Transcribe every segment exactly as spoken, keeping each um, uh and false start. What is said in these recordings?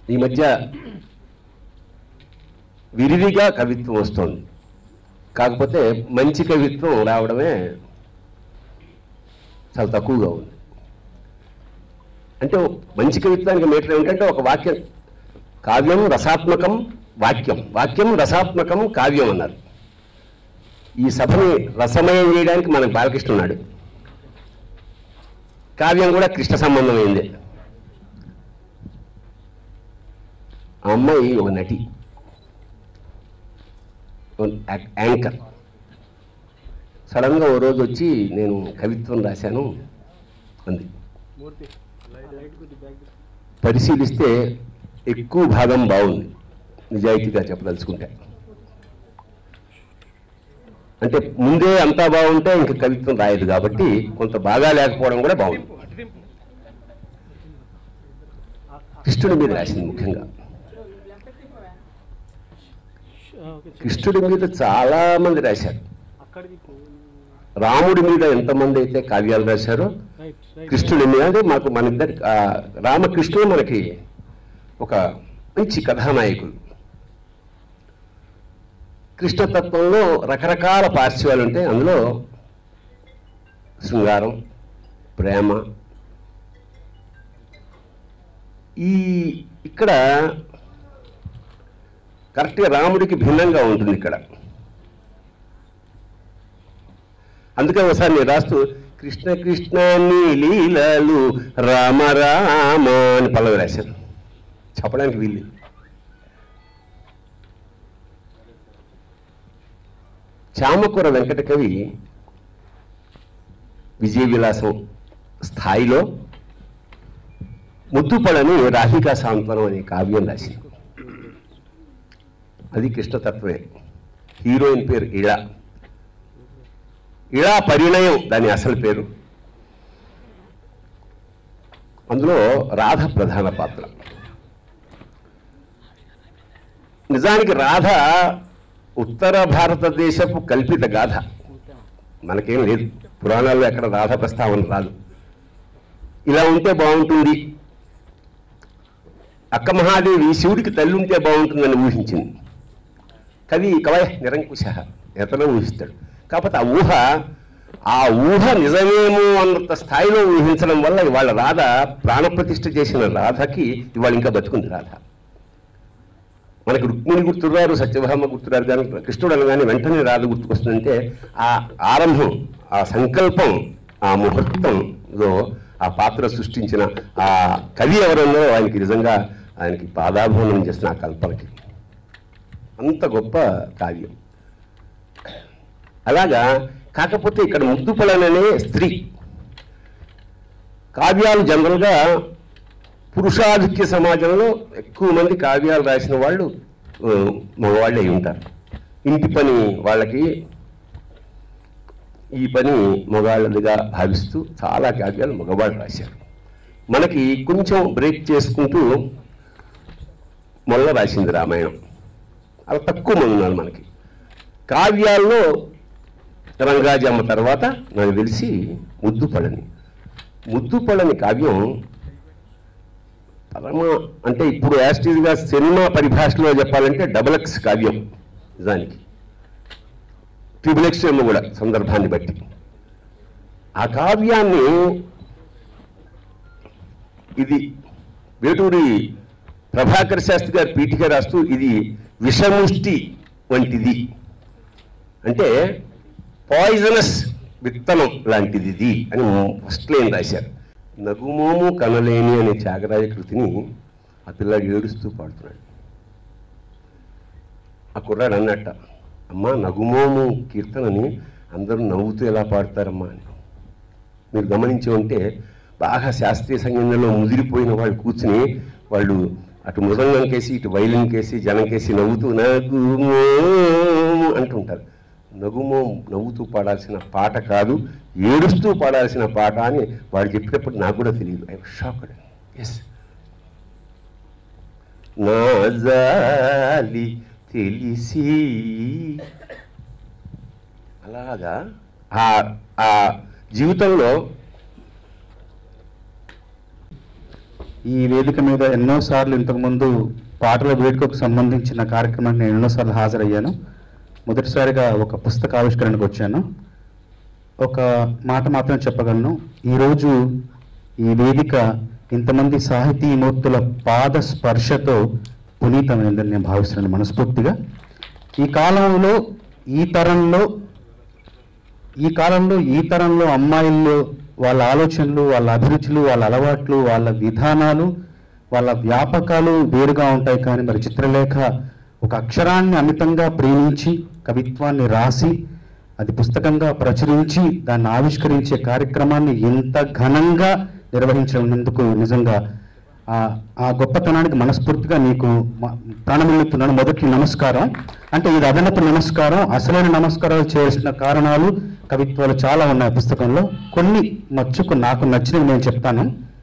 ఈ మధ్య విరివిగా కవిత్వం వస్తుంది. కాకపోతే మంచి కవిత్వం రావడమే చాలా తక్కువగా ఉంది. అంటే మంచి కవిత్వానికి మీటర్ ఏమిటంటే ఒక వాక్యం, కావ్యం రసాత్మకం, వాక్యం వాక్యం రసాత్మకం, కావ్యం అన్నారు. ఈ సభని రసమయం చేయడానికి మనకు బాలకృష్ణ ఉన్నాడు. కావ్యం కూడా కృష్ణ సంబంధమైంది. ఆ అమ్మాయి ఒక నటి, యాంకర్. సడన్గా ఓ రోజు వచ్చి నేను కవిత్వం రాశాను అంది. పరిశీలిస్తే ఎక్కువ భాగం బాగుంది, నిజాయితీగా చెప్పదలుచుకుంటే. అంటే ముందే అంతా బాగుంటే ఇంక కవిత్వం రాయదు కాబట్టి కొంత బాగా లేకపోవడం కూడా బాగుంది. కృష్ణుడి మీద రాసింది ముఖ్యంగా. కృష్ణుడి మీద చాలా మంది రాశారు. రాముడి మీద ఎంతమంది అయితే కావ్యాలు రాశారో కృష్ణుడి మీద అంటే మాకు మన ఇద్దరి రామకృష్ణుడు మనకి ఒక మంచి కథానాయకులు. కృష్ణతత్వంలో రకరకాల పార్శ్వాలు ఉంటాయి. అందులో శృంగారం, ప్రేమ. ఈ ఇక్కడ కరెక్ట్గా రాముడికి భిన్నంగా ఉంటుంది ఇక్కడ. అందుకే ఒకసారి నేను రాస్తూ కృష్ణ కృష్ణ నీ లీలలు రామ రామ అని పల్లవి రాశాను. చెప్పడానికి వీళ్ళు చామకూర వెంకట కవి విజయ విలాసం స్థాయిలో ముద్దుపడని రాధికా సాంత్వనం అనే కావ్యం రాసింది. అది కృష్ణతత్వమే. హీరోయిన్ పేరు ఇళ. ఇళ పరిణయం దాని అసలు పేరు. అందులో రాధ ప్రధాన పాత్ర. నిజానికి రాధ ఉత్తర భారతదేశపు కల్పిత గాథ, మనకేం లేదు. పురాణాల్లో ఎక్కడ రాధ ప్రస్తావన రాదు. ఇలా ఉంటే బాగుంటుంది, అక్క మహాదేవి శివుడికి తల్లి ఉంటే బాగుంటుందని ఊహించింది కవి. కవయ నిరంకుశ ఎతనో ఊహిస్తాడు. కాకపోతే ఆ ఊహ ఆ ఊహ నిజమేమో అన్నంత స్థాయిలో ఊహించడం వల్ల ఇవాళ రాధ ప్రాణప్రతిష్ఠ చేసిన రాధకి ఇవాళ ఇంకా బతుకుంది రాధ. మనకి రుక్మిణి గుర్తురారు, సత్యభామ గుర్తురారు, కానీ కృష్ణుడు అనగానే వెంటనే రాధ గుర్తుకొస్తుందంటే ఆ ఆరంభం, ఆ సంకల్పం, ఆ ముహూర్తంలో ఆ పాత్ర సృష్టించిన ఆ కవి ఎవరన్నారో ఆయనకి నిజంగా ఆయనకి పాదాభరణం చేసిన ఆ కల్పనకి అంత గొప్ప కావ్యం. అలాగా కాకపోతే ఇక్కడ ముద్దుపడననే స్త్రీ. కావ్యాలు జనరల్గా పురుషాధిక్య సమాజంలో ఎక్కువ మంది కావ్యాలు రాసిన వాళ్ళు మగవాళ్ళే అయి ఉంటారు. ఇంటి పని వాళ్ళకి ఈ పని మగవాళ్ళదిగా భావిస్తూ చాలా కావ్యాలు మగవాళ్ళు రాశారు. మనకి కొంచెం బ్రేక్ చేసుకుంటూ మొల్ల రాసింది రామాయణం. అలా తక్కువ మంది ఉన్నారు మనకి. కావ్యాల్లో రంగాజమ్మ తర్వాత నాకు తెలిసి ముద్దుపడని ముద్దుపడని కావ్యం పరమ అంటే ఇప్పుడు యాస్టీజ్గా సినిమా పరిభాషలో చెప్పాలంటే డబుల్ ఎక్స్ కావ్యం. నిజానికి ట్రిపుల్ ఎక్స్ ఏమో కూడా సందర్భాన్ని బట్టి. ఆ కావ్యాన్ని ఇది వేటూరి ప్రభాకర్ శాస్త్రి గారు పీఠిక రాస్తూ ఇది విషముష్టి వంటిది, అంటే పాయిజనస్ విత్తనం లాంటిది ఇది అని ఫస్ట్ లైన్ రాశారు. నగుమోము కనలేని అనే త్యాగరాజ కృతిని ఆ పిల్లాడు ఏడుస్తూ పాడుతున్నాడు. ఆ కుర్రాడు అన్నట్ట, అమ్మా నగుమోము కీర్తనని అందరూ నవ్వుతూ ఎలా పాడతారమ్మా అని. మీరు గమనించి ఉంటే బాగా శాస్త్రీయ సంగీతంలో ముదిరిపోయిన వాళ్ళు కూర్చుని వాళ్ళు అటు మృదంగం కేసి ఇటు వైలిన్ కేసి జనం కేసి నవ్వుతూ నగుమోము అంటుంటారు. నగుమో నవ్వుతూ పాడాల్సిన పాట కాదు, ఏడుస్తూ పాడాల్సిన పాట అని వాడు చెప్పినప్పుడు నాకు కూడా తెలియదు. I was shocked. ఎస్, నా జాలి తెలిసి అలాగా ఆ జీవితంలో ఈ వేదిక మీద ఎన్నోసార్లు ఇంతకుముందు పాటల వేడుకకు సంబంధించిన కార్యక్రమానికి నేను ఎన్నోసార్లు హాజరయ్యాను. మొదటిసారిగా ఒక పుస్తక ఆవిష్కరణకు వచ్చాను. ఒక మాట మాత్రం చెప్పగలను, ఈరోజు ఈ వేదిక ఇంతమంది సాహితీమూర్తుల పాద స్పర్శతో పునీతమైందని నేను భావిస్తున్నాను మనస్ఫూర్తిగా. ఈ కాలంలో ఈ తరంలో ఈ కాలంలో ఈ తరంలో అమ్మాయిల్లో వాళ్ళ ఆలోచనలు, వాళ్ళ అభిరుచులు, వాళ్ళ అలవాట్లు, వాళ్ళ విధానాలు, వాళ్ళ వ్యాపకాలు వేరుగా ఉంటాయి. కానీ మరి చిత్రలేఖ ఒక అక్షరాన్ని అమితంగా ప్రేమించి కవిత్వాన్ని రాసి అది పుస్తకంగా ప్రచురించి దాన్ని ఆవిష్కరించే కార్యక్రమాన్ని ఎంత ఘనంగా నిర్వహించినందుకు నిజంగా ఆ గొప్పతనానికి మనస్ఫూర్తిగా నీకు ప్రాణమిల్లుతున్నాను. మొదటి నమస్కారం. అంటే ఇది అదనపు నమస్కారం. అసలైన నమస్కారాలు చేయాల్సిన కారణాలు, కవిత్వాలు చాలా ఉన్నాయి పుస్తకంలో. కొన్ని మచ్చుకు నాకు నచ్చినవి నేను చెప్తాను.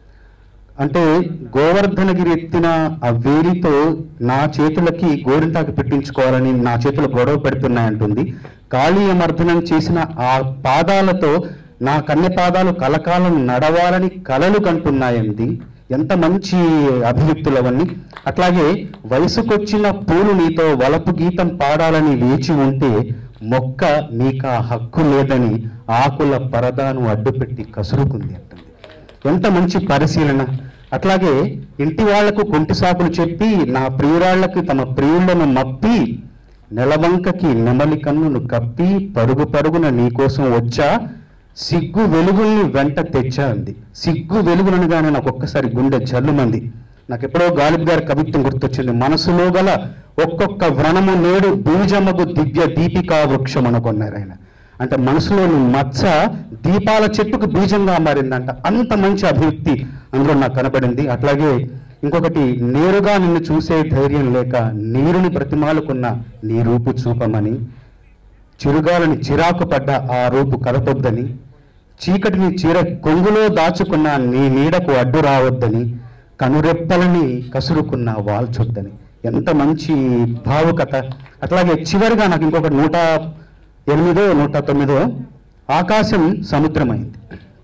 అంటే గోవర్ధనగిరి ఎత్తిన ఆ వేలితో నా చేతులకి గోరింటాకు పెట్టించుకోవాలని నా చేతులు గొడవ పెడుతున్నాయంటుంది. కాళీయమర్దనం చేసిన ఆ పాదాలతో నా కన్నె పాదాలు కలకాలం నడవాలని కలలు కంటున్నాయండి. ఎంత మంచి అభివ్యక్తులు అవన్నీ. అట్లాగే వయసుకొచ్చిన పూలు నీతో వలపు గీతం పాడాలని వేచి ఉంటే మొక్క నీకు ఆ హక్కు లేదని ఆకుల పరదాను అడ్డుపెట్టి కసురుకుంది అంటుంది. ఎంత మంచి పరిశీలన. అట్లాగే ఇంటి వాళ్లకు కొంటి సాకులు చెప్పి నా ప్రియురాళ్లకు తమ ప్రియులను మప్పి నెలవంకకి నెమలి కన్నును కప్పి పరుగు పరుగున నీకోసం వచ్చా సిగ్గు వెలుగుల్ని వెంట తెచ్చా అంది. సిగ్గు వెలుగునగానే నాకు ఒక్కసారి గుండె జల్లుమంది. నాకు ఎప్పుడో గాలిబ్ గారి కవిత్వం గుర్తొచ్చింది. మనసులో గల ఒక్కొక్క వ్రణము నేడు బీజమగు దివ్య దీపికా వృక్షం అనుకున్నారు ఆయన. అంటే మనసులోని మచ్చ దీపాల చెట్టుకు బీజంగా మారిందంట. అంత మంచి అభివృద్ధి అందులో నాకు కనబడింది. అట్లాగే ఇంకొకటి, నేరుగా నిన్ను చూసే ధైర్యం లేక నీరుని ప్రతిమాలుకున్న నీ రూపు చూపమని, చిరుగాలని చిరాకు పడ్డ ఆ రూపు కలపొద్దని, చీకటిని చీర కొంగులో దాచుకున్న నీ నీడకు అడ్డు రావద్దని, కనురెప్పలని కసురుకున్న వాల్చొద్దని. ఎంత మంచి భావుకత. అట్లాగే చివరిగా నాకు ఇంకొకటి నూట ఎనిమిదో నూట తొమ్మిదో ఆకాశం సముద్రమైంది.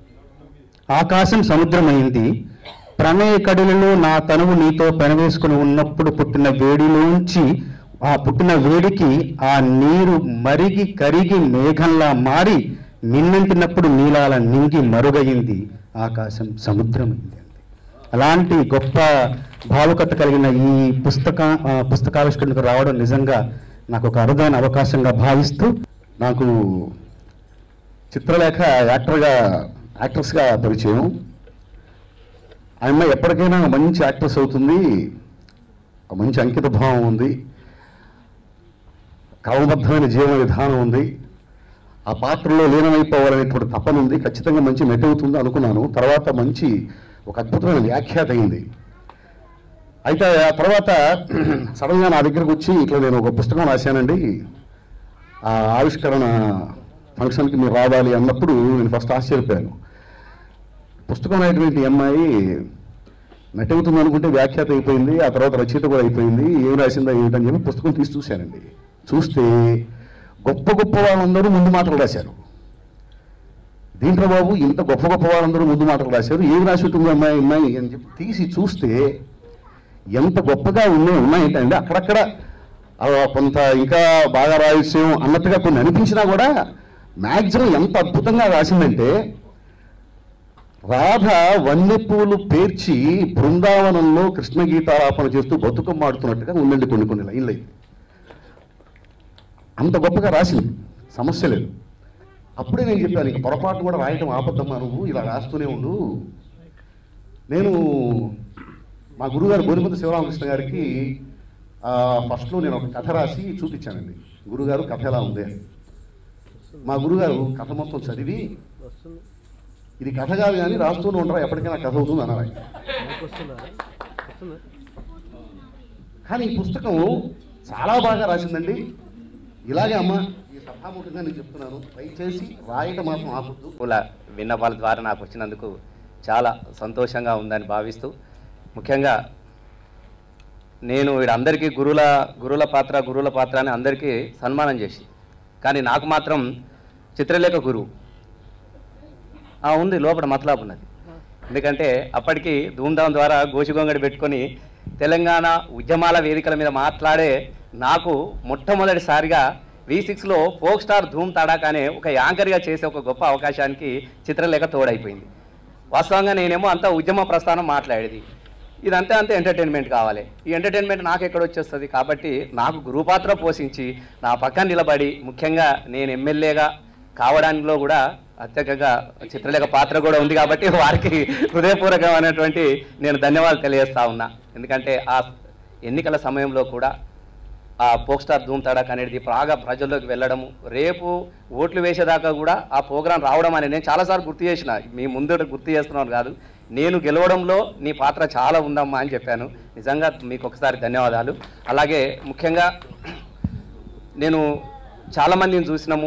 ఆకాశం సముద్రమైంది ప్రణయ కడిలలో నా తనువు నీతో పెనవేసుకుని ఉన్నప్పుడు పుట్టిన వేడిలోంచి ఆ పుట్టిన వేడికి ఆ నీరు మరిగి కరిగి మేఘంలా మారి మిన్నంటినప్పుడు నీలాల నింగి మరుగయింది. ఆకాశం సముద్రమైంది. అలాంటి గొప్ప భావుకత కలిగిన ఈ పుస్తక పుస్తకావిష్కరణకు రావడం నిజంగా నాకు ఒక అరుదైన అవకాశంగా భావిస్తూ, నాకు చిత్రలేఖ యాక్టర్గా యాక్ట్రెస్గా పరిచయం. ఆ అమ్మాయి ఎప్పటికైనా మంచి యాక్ట్రెస్ అవుతుంది, మంచి అంకిత భావం ఉంది, క్రమబద్ధమైన జీవన విధానం ఉంది, ఆ పాత్రలో లీనమైపోవాలనేటువంటి తపన ఉంది, ఖచ్చితంగా మంచి నటి అవుతుంది అనుకున్నాను. తర్వాత మంచి ఒక అద్భుతమైన వ్యాఖ్యాత అయింది. అయితే ఆ తర్వాత సడన్గా నా దగ్గరకు వచ్చి ఇట్లా నేను ఒక పుస్తకం రాశానండి, ఆ ఆవిష్కరణ ఫంక్షన్కి మీరు రావాలి అన్నప్పుడు నేను ఫస్ట్ ఆశ్చర్యపోయాను. పుస్తకం అనేటువంటి అమ్మాయి నటి అవుతుంది అనుకుంటే వ్యాఖ్యాత అయిపోయింది, ఆ తర్వాత రచయిత కూడా అయిపోయింది, ఏం రాసిందా ఏమిటని చెప్పి పుస్తకం తీసి చూశానండి. చూస్తే గొప్ప గొప్ప వాళ్ళందరూ ముందు మాటలు రాశారు. దీంట్లో బాబు ఇంత గొప్ప గొప్ప వాళ్ళందరూ ముందు మాటలు రాశారు, ఏం రాసి ఉంటుంది అమ్మాయి అమ్మాయి అని చెప్పి తీసి చూస్తే ఎంత గొప్పగా ఉన్నాయి ఉన్నాయంటే అక్కడక్కడ కొంత ఇంకా బాగా రాయసం అన్నట్టుగా కొన్ని అనిపించినా కూడా మ్యాక్సిమం ఎంత అద్భుతంగా రాసిందంటే, రాధ వన్నెపూలు పేర్చి బృందావనంలో కృష్ణ గీతాలాపన చేస్తూ బతుకమ్మ ఆడుతున్నట్టుగా ఉందండి కొన్ని కొన్ని లైన్లు. అంత గొప్పగా రాసింది, సమస్య లేదు. అప్పుడే నేను చెప్పాను, ఇక పొరపాటు కూడా రాయటం ఆపద్దమ్మా, నువ్వు ఇలా రాస్తూనే ఉండు. నేను మా గురుగారు బోనిపంత శివరామకృష్ణ గారికి ఫస్ట్లో నేను ఒక కథ రాసి చూపించానండి. గురుగారు కథ ఎలా ఉంది, మా గురుగారు కథ మొత్తం చదివి ఇది కథ కాదు కానీ రాస్తూనే ఉంటారా, ఎప్పటికైనా కథ అవుతుంది అన్నారు. కానీ ఈ పుస్తకం చాలా బాగా రాసిందండి. ఇలాగే అమ్మ ఈ సభాముఖంగా నేను చెప్తున్నాను, దయచేసి రాయటం మాత్రం ఆపొద్దు. పూల విన్నపాల ద్వారా నాకు వచ్చినందుకు చాలా సంతోషంగా ఉందని భావిస్తూ, ముఖ్యంగా నేను వీడందరికీ గురువుల గురువుల పాత్ర గురువుల పాత్ర అని అందరికీ సన్మానం చేసి, కానీ నాకు మాత్రం చిత్రలేఖ గురువు ఉంది లోపల మతలాపు ఉన్నది. ఎందుకంటే అప్పటికి ధూమ్ధాం ద్వారా గోషిగొంగడి పెట్టుకొని తెలంగాణ ఉద్యమాల వేదికల మీద మాట్లాడే నాకు మొట్టమొదటిసారిగా వి సిక్స్లో ఫోక్ స్టార్ ధూమ్ తడాక్ అనే ఒక యాంకర్గా చేసే ఒక గొప్ప అవకాశానికి చిత్రలేఖ తోడైపోయింది. వాస్తవంగా నేనేమో అంత ఉద్యమ ప్రస్థానం మాట్లాడేది, ఇదంతా అంతే ఎంటర్టైన్మెంట్ కావాలి. ఈ ఎంటర్టైన్మెంట్ నాకు ఎక్కడ వచ్చేస్తుంది కాబట్టి నాకు గురుపాత్ర పోషించి నా పక్కన నిలబడి, ముఖ్యంగా నేను ఎమ్మెల్యేగా కావడానిలో కూడా అత్యధికంగా చిత్రలేఖ పాత్ర కూడా ఉంది కాబట్టి వారికి హృదయపూర్వకమైనటువంటి నేను ధన్యవాదాలు తెలియజేస్తా ఉన్నా. ఎందుకంటే ఆ ఎన్నికల సమయంలో కూడా ఆ ఫోక్ స్టార్ ధూమ్ తడాక్ అనేది బాగా ప్రజల్లోకి వెళ్ళడము, రేపు ఓట్లు వేసేదాకా కూడా ఆ ప్రోగ్రాం రావడం అనేది నేను చాలాసార్లు గుర్తు చేసిన, మీ ముందు గుర్తు చేస్తున్నాను కాదు, నేను గెలవడంలో నీ పాత్ర చాలా ఉందమ్మా అని చెప్పాను. నిజంగా మీకు ఒకసారి ధన్యవాదాలు. అలాగే ముఖ్యంగా నేను చాలామందిని చూసినాము,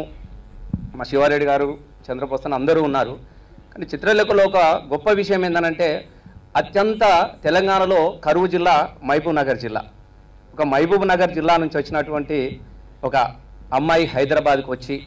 మా శివారెడ్డి గారు, చంద్రపోసన్ అందరూ ఉన్నారు. కానీ చిత్రలేఖలో ఒక గొప్ప విషయం ఏంటంటే అత్యంత తెలంగాణలో కరువు జిల్లా మహబూబ్ నగర్ జిల్లా. ఒక మహబూబ్ నగర్ జిల్లా నుంచి వచ్చినటువంటి ఒక అమ్మాయి హైదరాబాద్కి వచ్చి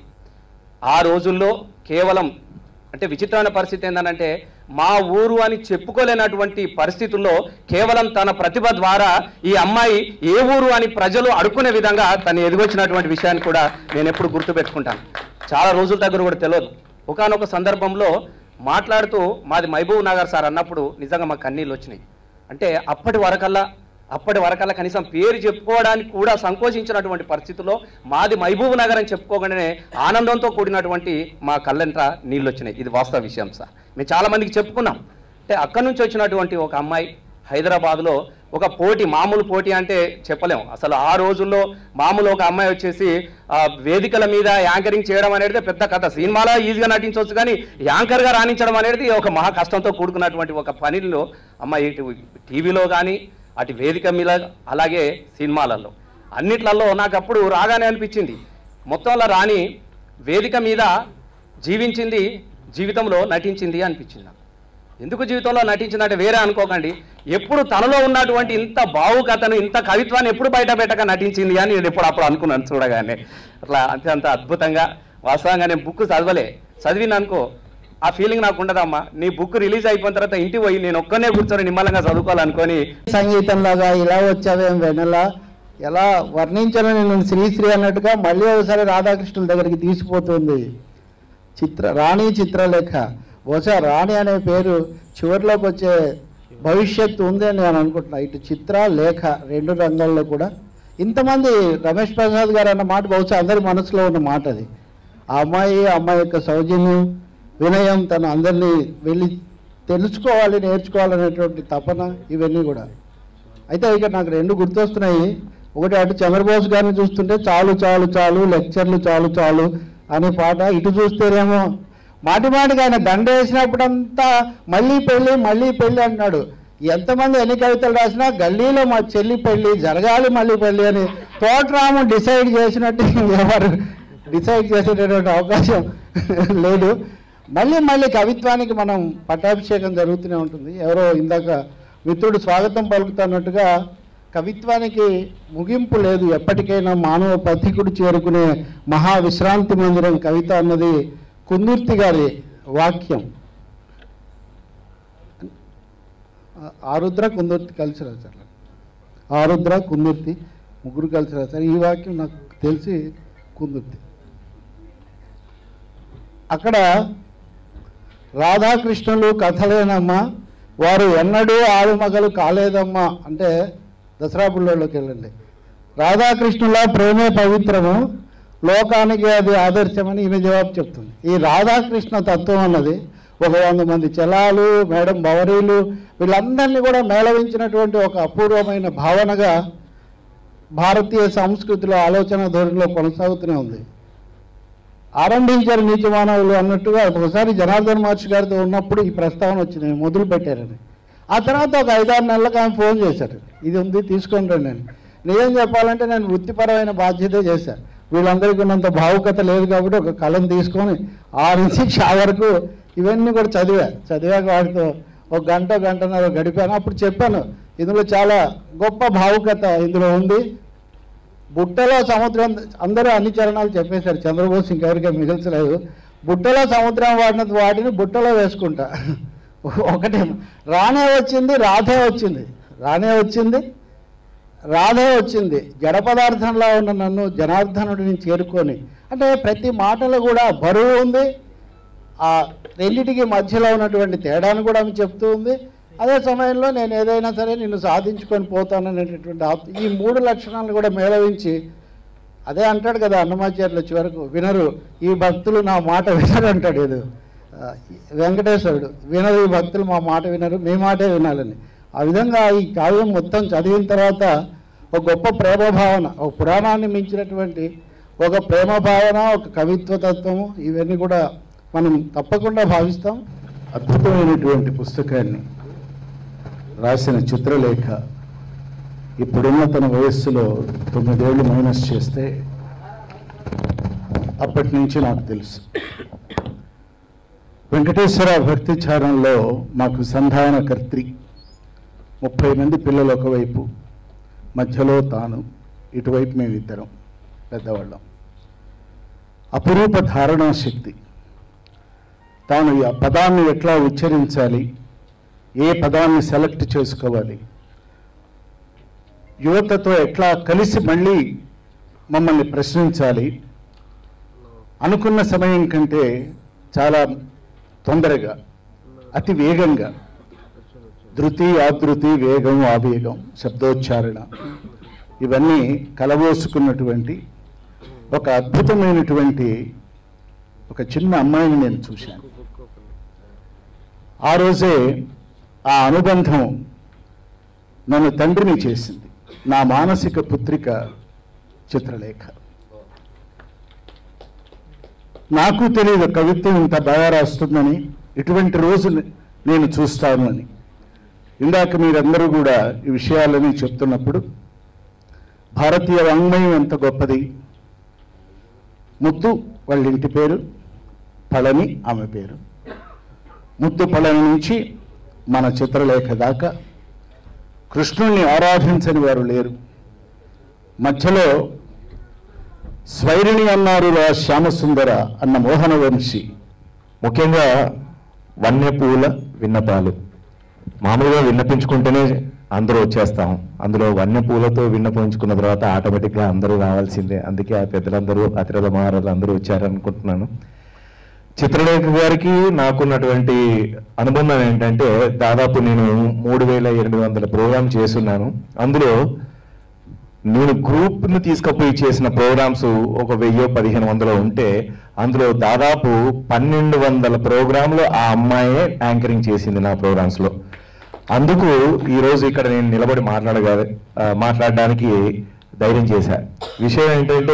ఆ రోజుల్లో కేవలం అంటే విచిత్రమైన పరిస్థితి ఏంటంటే మా ఊరు అని చెప్పుకోలేనటువంటి పరిస్థితుల్లో కేవలం తన ప్రతిభ ద్వారా ఈ అమ్మాయి ఏ ఊరు అని ప్రజలు అడుక్కునే విధంగా తను ఎదిగొచ్చినటువంటి విషయాన్ని కూడా నేను ఎప్పుడు గుర్తుపెట్టుకుంటాను. చాలా రోజుల దగ్గర కూడా తెలియదు. ఒకానొక సందర్భంలో మాట్లాడుతూ మాది మహబూబ్ నగర్ సార్ అన్నప్పుడు నిజంగా మాకు కన్నీళ్ళు వచ్చినాయి. అంటే అప్పటి వరకల్లా అప్పటి వరకల్లా కనీసం పేరు చెప్పుకోవడానికి కూడా సంకోచించినటువంటి పరిస్థితుల్లో మాది మహబూబ్ నగర్ అని చెప్పుకోగానే ఆనందంతో కూడినటువంటి మా కళ్ళంట నీళ్ళు వచ్చినాయి. ఇది వాస్తవ విషయం సార్. మేము చాలామందికి చెప్పుకున్నాం. అంటే అక్కడి నుంచి వచ్చినటువంటి ఒక అమ్మాయి హైదరాబాద్లో ఒక పోటీ, మామూలు పోటీ అంటే చెప్పలేము అసలు. ఆ రోజుల్లో మామూలు ఒక అమ్మాయి వచ్చేసి వేదికల మీద యాంకరింగ్ చేయడం అనేది పెద్ద కథ. సినిమాలో ఈజీగా నటించవచ్చు, కానీ యాంకర్గా రాణించడం అనేది ఒక మహా కష్టంతో కూడుకున్నటువంటి ఒక పనిలో అమ్మాయి టీవీలో కానీ అటు వేదిక మీద అలాగే సినిమాలలో అన్నిట్లలో నాకు అప్పుడు రాగానే అనిపించింది, మొత్తంలో రాణి వేదిక మీద జీవించింది, జీవితంలో నటించింది అనిపించింది నాకు. ఎందుకు జీవితంలో నటించిందంటే వేరే అనుకోకండి, ఎప్పుడు తనలో ఉన్నటువంటి ఇంత భావుకథను, ఇంత కవిత్వాన్ని ఎప్పుడు బయట పెట్టక నటించింది అని నేను ఎప్పుడు అప్పుడు అనుకున్నాను చూడగానే. అట్లా అంతే అంత అద్భుతంగా. వాస్తవంగా నేను బుక్ చదవలే, చదివిన అనుకో ఆ ఫీలింగ్ నాకు ఉండదమ్మా. నీ బుక్ రిలీజ్ అయిపోయిన తర్వాత ఇంటికి పోయి నేను ఒక్కనే కూర్చొని నిమ్మలంగా చదువుకోవాలనుకొని. సంగీతంలాగా ఇలా వచ్చావేం వెనల, ఎలా వర్ణించను నేను శ్రీశ్రీ అన్నట్టుగా మళ్ళీ ఒకసారి రాధాకృష్ణుల దగ్గరికి తీసుకుపోతుంది చిత్ర రాణి చిత్రలేఖ. బహుశా రాణి అనే పేరు చివరిలోకి వచ్చే భవిష్యత్తు ఉంది అని నేను అనుకుంటున్నా. ఇటు చిత్ర లేఖ రెండు రంగాల్లో కూడా ఇంతమంది రమేష్ ప్రసాద్ గారు అన్న మాట బహుశా అందరి మనసులో ఉన్న మాట అది. ఆ అమ్మాయి అమ్మాయి యొక్క సౌజన్యం, వినయం, తను అందరినీ వెళ్ళి తెలుసుకోవాలి, నేర్చుకోవాలనేటువంటి తపన, ఇవన్నీ కూడా. అయితే ఇక నాకు రెండు గుర్తొస్తున్నాయి. ఒకటి అటు చంద్రబోస్ గారిని చూస్తుంటే చాలు చాలు చాలు లెక్చర్లు చాలు చాలు అనే పాట, ఇటు చూస్తేనేమో మాటి మాటికి ఆయన దండ వేసినప్పుడంతా మళ్ళీ పెళ్ళి మళ్ళీ పెళ్ళి అంటున్నాడు. ఎంతమంది ఎన్ని కవితలు రాసినా గల్లీలో మా చెల్లి పెళ్ళి జరగాలి మళ్ళీ పెళ్ళి అని తోటరాము డిసైడ్ చేసినట్టు ఎవరు డిసైడ్ చేసేటటువంటి అవకాశం లేదు. మళ్ళీ మళ్ళీ కవిత్వానికి మనం పట్టాభిషేకం జరుగుతూనే ఉంటుంది. ఎవరో ఇందాక మిత్రుడు స్వాగతం పలుకుతున్నట్టుగా కవిత్వానికి ముగింపు లేదు. ఎప్పటికైనా మానవ పథికుడు చేరుకునే మహా విశ్రాంతి మందిరం కవిత అన్నది కుందుర్తి గారి వాక్యం. ఆరుద్ర కుందుర్తి కలిసి రాశారు, ఆరుద్ర కుందుర్తి ముగ్గురు కలిసి రాశారు. ఈ వాక్యం నాకు తెలిసి కుందుర్తి. అక్కడ రాధాకృష్ణులు కథలేనమ్మా, వారు ఎన్నడూ ఆలుమగలు కాలేదమ్మా అంటే దసరా బుల్లోకి వెళ్ళండి. రాధాకృష్ణుల ప్రేమే పవిత్రము, లోకానికి అది ఆదర్శమని ఈమె జవాబు చెప్తుంది. ఈ రాధాకృష్ణ తత్వం అన్నది ఒక వంద మంది చలాలు, మేడం బవరీలు, వీళ్ళందరినీ కూడా మేళవించినటువంటి ఒక అపూర్వమైన భావనగా భారతీయ సంస్కృతిలో ఆలోచన ధోరణిలో కొనసాగుతూనే ఉంది. ఆరంభించారు నీతి మానవులు అన్నట్టుగా ఒకసారి జనార్దన్ మహర్షి గారితో ఉన్నప్పుడు ఈ ప్రస్తావన వచ్చింది, మొదలు పెట్టారని. ఆ తర్వాత ఒక ఐదారు నెలలకు ఆయన ఫోన్ చేశారు, ఇది ఉంది తీసుకొని రండి అని. నిజం చెప్పాలంటే నేను వృత్తిపరమైన బాధ్యత చేశాను. వీళ్ళందరికీ ఉన్నంత భావుకత లేదు కాబట్టి ఒక కలం తీసుకొని ఆ నుంచి ఆ వరకు ఇవన్నీ కూడా చదివా చదివాక వాడితో ఒక గంట గంటన్నర గడిపాను. అప్పుడు చెప్పాను, ఇందులో చాలా గొప్ప భావుకత ఇందులో ఉంది. బుట్టలో సముద్రం, అందరూ అన్ని చరణాలు చెప్పేశారు, చంద్రబోస్ ఇంకెవరికే మిగిల్చలేదు. బుట్టలో సముద్రం వాడిన వాటిని బుట్టలో వేసుకుంటా, ఒకటి రానే వచ్చింది, రాధే వచ్చింది, రానే వచ్చింది, రాధే వచ్చింది. జడ పదార్థంలో ఉన్న నన్ను జనార్దనుడిని చేరుకొని, అంటే ప్రతి మాటలో కూడా బరువు ఉంది. ఆ రెండింటికి మధ్యలో ఉన్నటువంటి తేడాను కూడా ఆమె చెప్తూ ఉంది. అదే సమయంలో నేను ఏదైనా సరే నిన్ను సాధించుకొని పోతాననేటటువంటి ఆప్- ఈ మూడు లక్షణాలను కూడా మేళవించి, అదే అంటాడు కదా అన్నమాచార్యుల చివరకు, వినరు ఈ భక్తులు నా మాట వినరు అంటాడు. ఏదో ఆ, వెంకటేశ్వరుడు, వినరు ఈ భక్తులు మా మాట వినరు, మీ మాటే వినాలని. ఆ విధంగా ఈ కావ్యం మొత్తం చదివిన తర్వాత ఒక గొప్ప ప్రేమ భావన, ఒక పురాణాన్ని మించినటువంటి ఒక ప్రేమ భావన, ఒక కవిత్వ తత్వము, ఇవన్నీ కూడా మనం తప్పకుండా భావిస్తాం. అద్భుతమైనటువంటి పుస్తకాన్ని రాసిన చిత్రలేఖ ఇప్పుడున్న తన వయస్సులో తొమ్మిదేళ్లు మైనస్ చేస్తే అప్పటి నుంచి నాకు తెలుసు. వెంకటేశ్వర భక్తిచారంలో మాకు సంధానకర్త్రి, ముప్పై మంది పిల్లలు ఒకవైపు, మధ్యలో తాను, ఇటువైపు మేమిద్దరం పెద్దవాళ్ళం. అపురూప ధారణా శక్తి. తాను ఆ పదాన్ని ఎట్లా ఉచ్చరించాలి, ఏ పదాన్ని సెలెక్ట్ చేసుకోవాలి, యువతతో ఎట్లా కలిసి మళ్ళీ మమ్మల్ని ప్రశ్నించాలి, అనుకున్న సమయం కంటే చాలా తొందరగా, అతి వేగంగా, ధృతి ఆధృతి, వేగం ఆవేగం, శబ్దోచ్చారణ, ఇవన్నీ కలబోసుకున్నటువంటి ఒక అద్భుతమైనటువంటి ఒక చిన్న అమ్మాయిని నేను చూశాను. ఆ రోజే ఆ అనుబంధం నన్ను తండ్రిని చేసింది. నా మానసిక పుత్రిక చిత్రలేఖ. నాకు తెలియదు కవిత్వం ఇంత బాగా రాస్తుందని, ఇటువంటి రోజు నేను చూస్తాను అని. ఇందాక మీరందరూ కూడా ఈ విషయాలని చెప్తున్నప్పుడు భారతీయ వాంగ్మయం ఎంత గొప్పది. ముత్తు వాళ్ళ ఇంటి పేరు, పళని ఆమె పేరు. ముత్తు పళని నుంచి మన చిత్రలేఖ దాకా కృష్ణుణ్ణి ఆరాధించని వారు లేరు. మధ్యలో స్వైరిణి అన్నారు రా శ్యామసుందర అన్న మోహన వంశీ. ముఖ్యంగా వన్యపూల విన్నపాలు మామూలుగా విన్నపించుకుంటేనే అందరూ వచ్చేస్తాం. అందులో వన్యపూలతో విన్నపించుకున్న తర్వాత ఆటోమేటిక్గా అందరూ రావాల్సిందే. అందుకే ఆ పెద్దలందరూ, అతిరథ మహారాజులు అందరూ వచ్చారనుకుంటున్నాను. చిత్రలేఖ గారికి నాకున్నటువంటి అనుబంధం ఏంటంటే, దాదాపు నేను మూడు వేల ఎనిమిది వందల ప్రోగ్రామ్ చేస్తున్నాను. అందులో నేను గ్రూప్ను తీసుకుపోయి చేసిన ప్రోగ్రామ్స్ ఒక వెయ్యో పదిహేను వందలు ఉంటే, అందులో దాదాపు పన్నెండు వందల ప్రోగ్రాంలు ఆ అమ్మాయే యాంకరింగ్ చేసింది నా ప్రోగ్రామ్స్లో. అందుకు ఈరోజు ఇక్కడ నేను నిలబడి మాట్లాడగా మాట్లాడడానికి ధైర్యం చేశా. విషయం ఏంటంటే,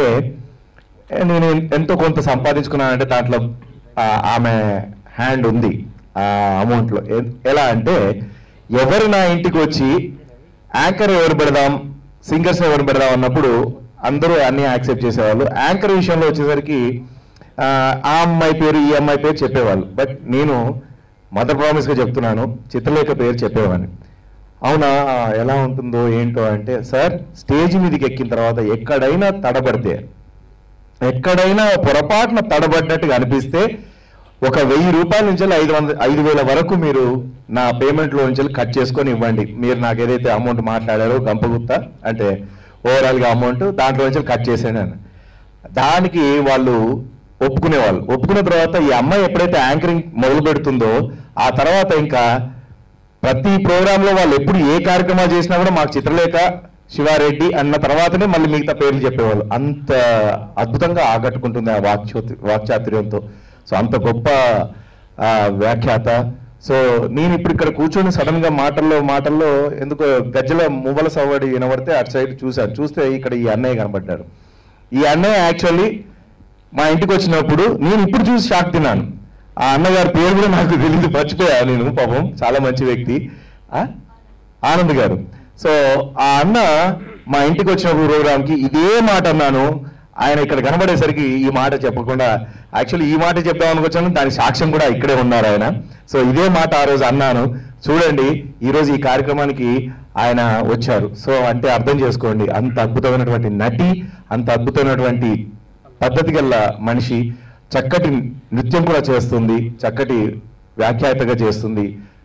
నేను ఎంతో కొంత సంపాదించుకున్నానంటే దాంట్లో ఆమె హ్యాండ్ ఉంది ఆ అమౌంట్లో. ఎలా అంటే, ఎవరు నా ఇంటికి వచ్చి యాంకర్ ఎవరు పెడదాం, సింగర్స్ ఎవరు పెడదాం అన్నప్పుడు అందరూ అన్ని యాక్సెప్ట్ చేసేవాళ్ళు. యాంకర్ విషయంలో వచ్చేసరికి ఆ అమ్మాయి పేరు ఈ అమ్మాయి పేరు చెప్పేవాళ్ళు. బట్ నేను మదర్ ప్రామిస్గా చెప్తున్నాను, చిత్రలేఖ పేరు చెప్పేవాడిని. అవునా, ఎలా ఉంటుందో ఏంటో అంటే, సార్ స్టేజ్ మీదకి ఎక్కిన తర్వాత ఎక్కడైనా తడబడితే, ఎక్కడైనా పొరపాటున తడబడ్డట్టుగా అనిపిస్తే ఒక వెయ్యి రూపాయల నుంచి ఐదు వంద ఐదు వేల వరకు మీరు నా పేమెంట్లో నుంచి కట్ చేసుకొని ఇవ్వండి. మీరు నాకు ఏదైతే అమౌంట్ మాట్లాడారో గంపగుత్తా అంటే ఓవరాల్గా అమౌంట్ దాంట్లో నుంచి కట్ చేసాను అని. దానికి వాళ్ళు ఒప్పుకునేవాళ్ళు. ఒప్పుకున్న తర్వాత ఈ అమ్మాయి ఎప్పుడైతే యాంకరింగ్ మొదలు పెడుతుందో ఆ తర్వాత ఇంకా ప్రతి ప్రోగ్రాంలో వాళ్ళు ఎప్పుడు ఏ కార్యక్రమాలు చేసినా కూడా మాకు చిత్రలేఖ శివారెడ్డి అన్న తర్వాతనే మళ్ళీ మిగతా పేర్లు చెప్పేవాళ్ళు. అంత అద్భుతంగా ఆకట్టుకుంటుంది ఆ వాక్చో వాక్చాతుర్యంతో. సో అంత గొప్ప వ్యాఖ్యాత. సో నేను ఇప్పుడు ఇక్కడ కూర్చొని సడన్ గా మాటల్లో మాటల్లో ఎందుకో గజ్జల మువ్వల సవ్వడి వినబడితే అటు సైడ్ చూశాను. చూస్తే ఇక్కడ ఈ అన్నయ్య కనబడ్డాడు. ఈ అన్నయ్య యాక్చువల్లీ మా ఇంటికి వచ్చినప్పుడు నేను ఇప్పుడు చూసి షాక్ తిన్నాను. ఆ అన్నగారి పేరు కూడా నాకు తెలియదు, మర్చిపోయా నేను. పాపం చాలా మంచి వ్యక్తి, ఆనంద్ గారు. సో ఆ అన్న మా ఇంటికి వచ్చిన ప్రోగ్రామ్కి ఇదే మాట అన్నాను. ఆయన ఇక్కడ కనబడేసరికి ఈ మాట చెప్పకుండా, యాక్చువల్లీ ఈ మాట చెప్దామని వచ్చాను, దాని సాక్ష్యం కూడా ఇక్కడే ఉన్నారు ఆయన. సో ఇదే మాట ఆ రోజు అన్నాను. చూడండి ఈరోజు ఈ కార్యక్రమానికి ఆయన వచ్చారు. సో అంటే అర్థం చేసుకోండి, అంత అద్భుతమైనటువంటి నటి, అంత అద్భుతమైనటువంటి పద్ధతి గల మనిషి. చక్కటి నృత్యం కూడా చేస్తుంది, చక్కటి వ్యాఖ్యాతగా చేస్తుంది.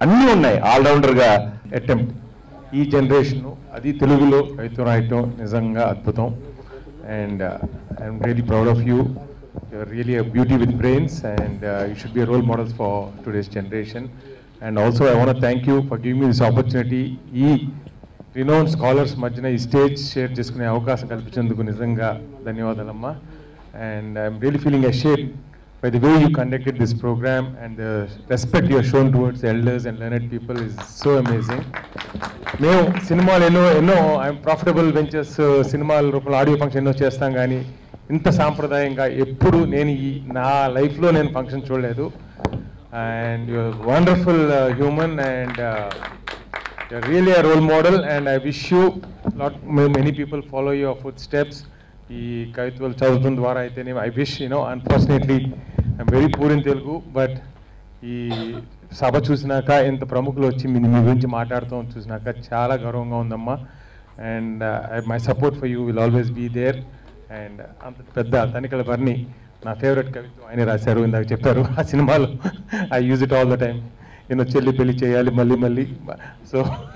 అన్నీ ఉన్నాయి ఆల్రౌండర్గా అటెంప్ట్. ఈ జనరేషన్ అది తెలుగులో కవిత్వం రాయటం నిజంగా అద్భుతం. And I'm really proud of you. You're really a beauty with brains, and uh, you should be a role model for today's generation. And also I want to thank you for giving me this opportunity. ఈ renowned scholars మధ్యన ఈ stage share చేసుకునే అవకాశం కల్పించేందుకు నిజంగా ధన్యవాదాలమ్మా. And I'm really feeling ashamed by the way you conducted this program, and the respect you have shown towards the elders and learned people is so amazing. మేము సినిమాలు ఎన్నో ఎన్నో ఐఎమ్ ప్రాఫిటబుల్ వెంచర్స్ సినిమాల రూపంలో ఆడియో ఫంక్షన్ ఎన్నో చేస్తాం, కానీ ఇంత సాంప్రదాయంగా ఎప్పుడు నేను ఈ నా లైఫ్లో నేను ఫంక్షన్ చూడలేదు. And you're wonderful human and you're really a role model, and I wish you lot many people follow your food steps. ఈ కవిత్వాలు చదువుతున్న ద్వారా అయితేనే I wish you know unfortunately I'm very poor in Telugu, but ఈ సభ చూసినాక ఎంత ప్రముఖులు వచ్చి మీ మీ గురించి మాట్లాడతాం చూసినాక చాలా గౌరవంగా ఉందమ్మా. And my support for you will always be there. And అంత పెద్ద తనికల బర్ని నా ఫేవరెట్ కవిత్వం ఆయన రాశారు, ఇందాక చెప్పారు ఆ సినిమాలో. I use it all the time. నేను చెల్లి పెళ్లి చేయాలి మళ్ళీ మళ్ళీ. సో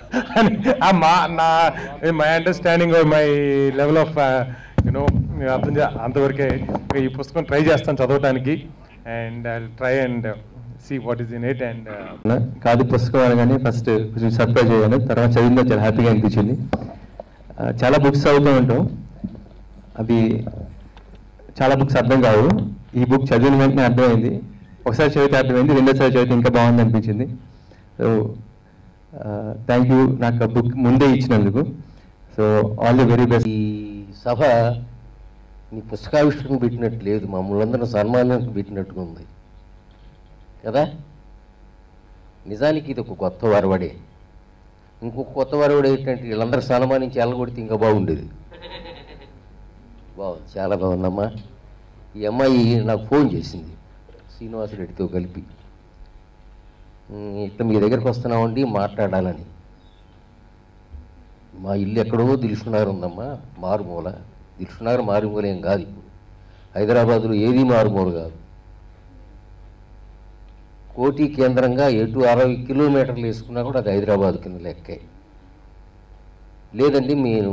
మా నా my understanding my level of you know అర్థం అంతవరకే ఈ పుస్తకం ట్రై చేస్తాను చదవటానికి. And I try and see what is in it. And కాదు పుస్తకం అనగానే ఫస్ట్ కొంచెం సర్ప్రైజ్ అయ్యాను, తర్వాత చదివిందో చాలా హ్యాపీగా అనిపించింది. చాలా బుక్స్ చదువుతూ ఉంటాం, అవి చాలా బుక్స్ అర్థం కావు. ఈ బుక్ చదివిన వెంటనే అర్థమైంది, ఒకసారి చదివితే అర్థమైంది, రెండోసారి చదివితే ఇంకా బాగుంది అనిపించింది. సో థ్యాంక్ యూ నాకు ఆ బుక్ ముందే ఇచ్చినందుకు. So all the very best. ఈ సభ నీ పుస్తకావిష్కరణ పెట్టినట్టు లేదు, మమ్మల్ని అందరూ సన్మానానికి పెట్టినట్టుగా ఉంది కదా. నిజానికి ఇది ఒక కొత్త వరవడే. ఇంకొక కొత్త వరవడే ఏంటంటే వీళ్ళందరూ సన్మానించి ఎల్లగొడితే ఇంకా బాగుండేది. బాగుంది, చాలా బాగుందమ్మా. ఈ అమ్మాయి నాకు ఫోన్ చేసింది శ్రీనివాసరెడ్డితో కలిపి, ఇట్లా మీ దగ్గరికి వస్తున్నామండి మాట్లాడాలని. మా ఇల్లు ఎక్కడో దిల్సునగర్ ఉందమ్మా, మారుమూల. దిల్సునగర్ మారుమూల ఏం కాదు, ఇప్పుడు హైదరాబాదులో ఏది మారుమూల కాదు. కోటి కేంద్రంగా ఎటు అరవై కిలోమీటర్లు వేసుకున్నా కూడా అది హైదరాబాద్ కింద లెక్కే. లేదండి నేను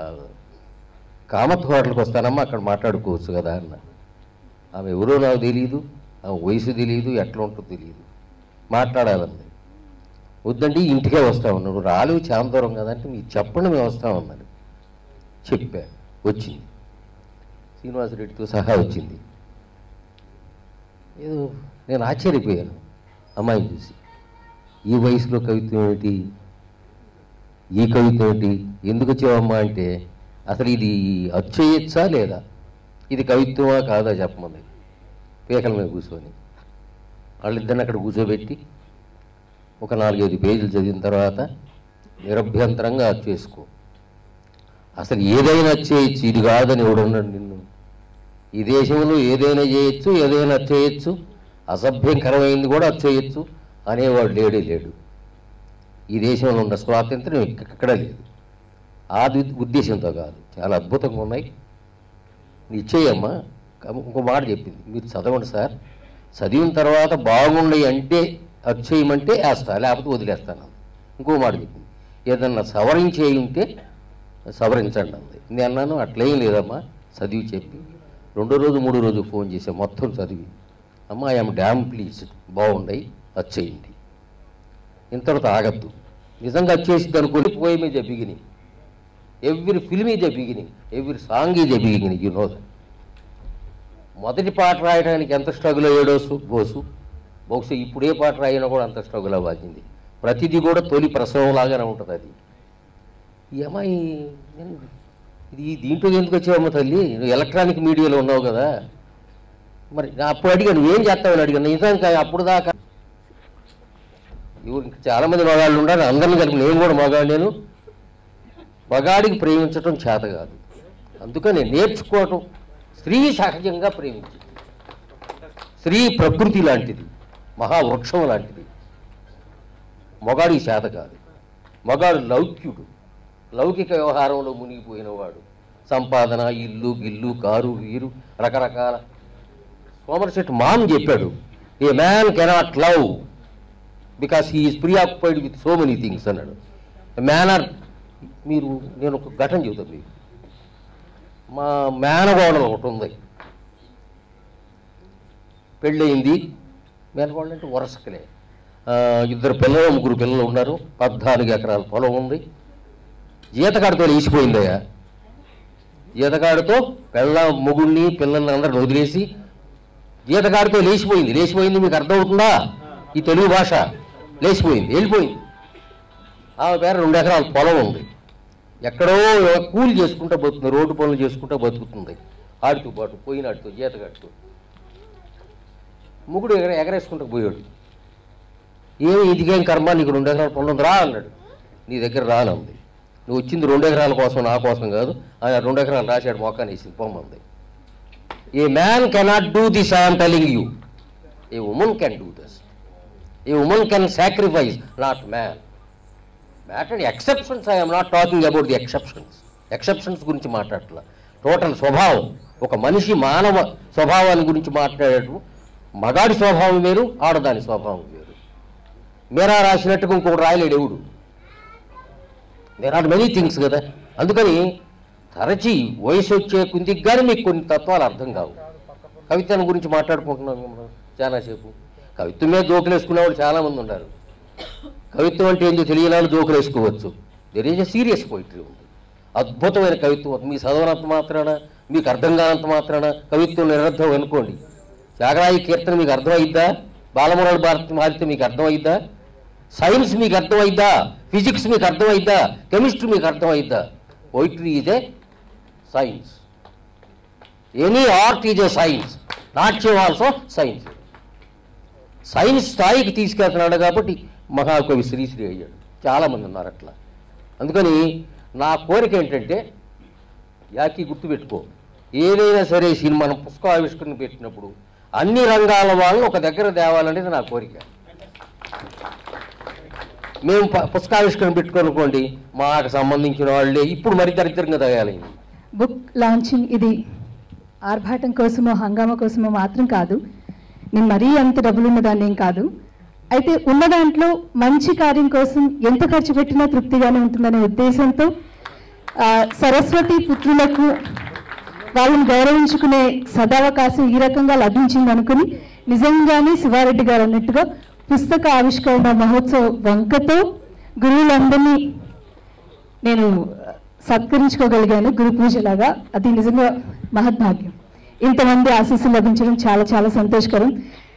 కామత్ హోటల్కి వస్తానమ్మా, అక్కడ మాట్లాడుకోవచ్చు కదా అన్న. ఆమె ఎవరో నాకు తెలియదు, ఆమె వయసు తెలియదు, ఎట్లా ఉంటుందో తెలియదు, మాట్లాడాలంది. వద్దండి ఇంటికే వస్తామన్నాడు. రాలేవు చాలా దూరం కదంటే మీరు చెప్పండి మేము వస్తామన్నాడు. చెప్పా, వచ్చింది, శ్రీనివాసరెడ్డితో సహా వచ్చింది. ఏదో నేను ఆశ్చర్యపోయాను అమ్మాయిని చూసి. ఈ వయసులో కవిత్వం ఏమిటి, ఈ కవిత్వం ఏంటి, ఎందుకు వచ్చావమ్మా అంటే అసలు ఇది అచ్చేయచ్చా లేదా, ఇది కవిత్వమా కాదా చెప్పమంది. పేకల మీద కూర్చొని వాళ్ళిద్దరిని అక్కడ కూర్చోబెట్టి ఒక నాలుగైదు పేజీలు చదివిన తర్వాత నిరభ్యంతరంగా అచ్చేసుకో, అసలు ఏదైనా అచ్చేయచ్చు, ఇది కాదని ఎవడున్నాడు నిన్ను. ఈ దేశంలో ఏదైనా చేయొచ్చు, ఏదైనా అచ్చేయచ్చు, అసభ్యంకరమైంది కూడా అచ్చేయచ్చు అనేవాడు లేడే లేడు. ఈ దేశంలో ఉన్న స్వాతంత్రం ఎక్కడ లేదు. ఆ ఉద్దేశంతో కాదు, చాలా అద్భుతంగా ఉన్నాయి. ఇచ్చేయమ్మా. ఇంకో మాట చెప్పింది, మీరు చదవండి సార్, చదివిన తర్వాత బాగున్నాయి అంటే అచ్చేయమంటే వేస్తా, లేకపోతే వదిలేస్తాను. ఇంకో మాట చెప్పింది, ఏదన్నా సవరించేయి ఉంటే సవరించండి అంది. నేను అన్నాను అట్లేం లేదమ్మా, చదివి చెప్పి రెండో రోజు మూడో రోజు ఫోన్ చేసా మొత్తం చదివి, అమ్మ ఐఎమ్ డ్యామ్ ప్లీజ్ బాగున్నాయి వచ్చేయండి, ఇంతటితో ఆగద్దు. నిజంగా వచ్చేసింది అనుకోని పోయి మీద beginning, every film is a beginning, every song is a beginning. You know that. మొదటి పాట రాయడానికి ఎంత స్ట్రగుల్ అయ్యాడో బోసు, బహుశా ఇప్పుడు ఏ పాట రాయినా కూడా అంత స్ట్రగుల్ అవ్వాల్సింది. ప్రతిదీ కూడా తొలి ప్రసవం లాగానే ఉంటుంది అది. ఈ అమ్మాయి ఇది దీంట్లో ఎందుకు వచ్చావమ్మ తల్లి, నువ్వు ఎలక్ట్రానిక్ మీడియాలో ఉన్నావు కదా, మరి అప్పుడు అడిగాను నువ్వేం చేస్తావని అడిగాను. నిజానికి అప్పుడు దాకా ఇవి చాలామంది మగాళ్ళు ఉండాలి, అందరిని కలిపి నేను కూడా మగాడు. నేను మగాడికి ప్రేమించటం చేత కాదు, అందుకని నేర్చుకోవటం. స్త్రీ సహజంగా ప్రేమించి, స్త్రీ ప్రకృతి లాంటిది, మహావృక్షం లాంటిది. మగాడికి చేత కాదు. మగాడు లౌక్యుడు, లౌకిక వ్యవహారంలో మునిగిపోయినవాడు. సంపాదన, ఇల్లు గిల్లు, కారు వీరు రకరకాల. సోమర్సెట్ మామ్ చెప్పాడు, a man cannot love because he is preoccupied with so many things అన్నాడు. మేనర్ మీరు నేను ఒక ఘటన చెబుతాను మీకు. మా మేనగోడలు ఒకటి ఉంది, పెళ్ళయింది. మేనగోడలు అంటే వరసకలే, ఇద్దరు పిల్లలు ముగ్గురు పిల్లలు ఉన్నారు, పద్నాలుగు ఎకరాల పొలం ఉంది. జీతకాడితో లేచిపోయిందయ్యా. జీతకాడితో పిల్ల మొగుడిని పిల్లల్ని అందరిని వదిలేసి జీతకాడితో లేచిపోయింది. లేచిపోయింది మీకు అర్థమవుతుందా? ఈ తెలుగు భాష లేచిపోయింది, వెళ్ళిపోయింది. ఆమె పేరు రెండు ఎకరాల పొలం ఉంది. ఎక్కడో కూలి చేసుకుంటూ బతుకుతుంది, రోడ్డు పనులు చేసుకుంటూ బతుకుతుంది. ఆడుతూ పాటు పోయినాడుతూ జీతగాడుతూ. ముగ్గుడు ఎగర ఎగరేసుకుంటూ పోయాడు. ఏమి ఇదిగేం కర్మ, నీకు రెండు ఎకరాల పొలం రా అన్నాడు. నీ దగ్గర రానుంది, నువ్వు వచ్చింది రెండు ఎకరాల కోసం, నా కోసం కాదు. ఆయన రెండు ఎకరాలు రాశాడు, మొక్కని వేసింది, పొమ్మంది. A man cannot do this, I'm telling you. A woman can do this. A woman can sacrifice, not man. Matter exceptions, I'm not talking about the exceptions. Exceptions గురించి మాట్లాడట్లా, టోటల్ స్వభావం, ఒక మనిషి మానవ స్వభావాన్ని గురించి మాట్లాడేటు. మగాడి స్వభావం వేరు, ఆడదాని స్వభావం వేరు. మీరా రాసినట్టుగా ఇంకొకటి రాయలేడు ఎవడు. దేర్ ఆర్ మెనీ థింగ్స్ కదా. అందుకని తరచి వయసు వచ్చే కుందికి కానీ మీకు కొన్ని తత్వాలు అర్థం కావు. కవిత్వం గురించి మాట్లాడుకుంటున్నాం మనం చాలాసేపు. కవిత్వం మీద జోకులు వేసుకునే వాళ్ళు చాలామంది ఉన్నారు. కవిత్వం అంటే ఏంటో తెలియని వాళ్ళు జోకులు వేసుకోవచ్చు. There is a serious poetry ఉంది, అద్భుతమైన కవిత్వం. మీ చదవనంత మాత్రాన, మీకు అర్థం కానంత మాత్రాన కవిత్వం నిరర్థం అనుకోండి. త్యాగరాయ కీర్తన మీకు అర్థమైద్దా? బాలమురళి భారతి మారితే మీకు అర్థమైద్దా? సైన్స్ మీకు అర్థమైద్దా? ఫిజిక్స్ మీకు అర్థమైద్దా? కెమిస్ట్రీ మీకు అర్థమైద్దా? Poetry is a science. Any art is a science. నాట్యం ఆల్సో సైన్స్. సైన్స్ స్థాయికి తీసుకెళ్తున్నాడు కాబట్టి మహాకవి శ్రీశ్రీ అయ్యాడు. చాలామంది ఉన్నారు అట్లా. అందుకని నా కోరిక ఏంటంటే, యాకి గుర్తుపెట్టుకో, ఏదైనా సరే సినిమా మనం పుస్తకావిష్కరణ పెట్టినప్పుడు అన్ని రంగాల వాళ్ళని ఒక దగ్గర తేవాలనేది నా కోరిక. మేము పుస్తకావిష్కరణ పెట్టుకోనుకోండి, మాకు సంబంధించిన వాళ్ళే ఇప్పుడు మరి దరిద్రంగా తయారైంది. బుక్ లాంచింగ్ ఇది ఆర్భాటం కోసమో హంగామా కోసమో మాత్రం కాదు. నేను మరీ అంత డబ్బులు ఉన్నదాన్ని ఏం కాదు. అయితే ఉన్న దాంట్లో మంచి కార్యం కోసం ఎంత ఖర్చు పెట్టినా తృప్తిగానే ఉంటుందనే ఉద్దేశంతో సరస్వతి పుత్రులకు వాళ్ళని గౌరవించుకునే సదావకాశం ఈ రకంగా లభించింది అనుకుని నిజంగానే శివారెడ్డి గారు అన్నట్టుగా పుస్తక ఆవిష్కరణ మహోత్సవ వంకతో గురువులందరినీ నేను సత్కరించుకోగలిగాను గురు పూజలాగా. అది నిజంగా మహద్భాగ్యం. ఇంతమంది ఆశీస్సులు లభించడం చాలా చాలా సంతోషకరం.